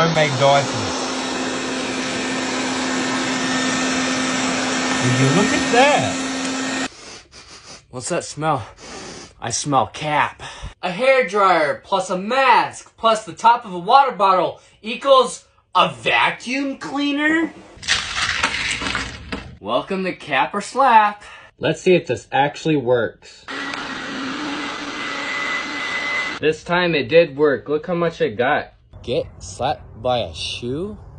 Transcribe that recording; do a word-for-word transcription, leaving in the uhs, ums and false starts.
homemade diapers. Would you look at that? What's that smell? I smell cap. A hairdryer plus a mask plus the top of a water bottle equals a vacuum cleaner? Welcome to Cap or Slap. Let's see if this actually works. This time it did work. Look how much I got. Get slapped by a shoe?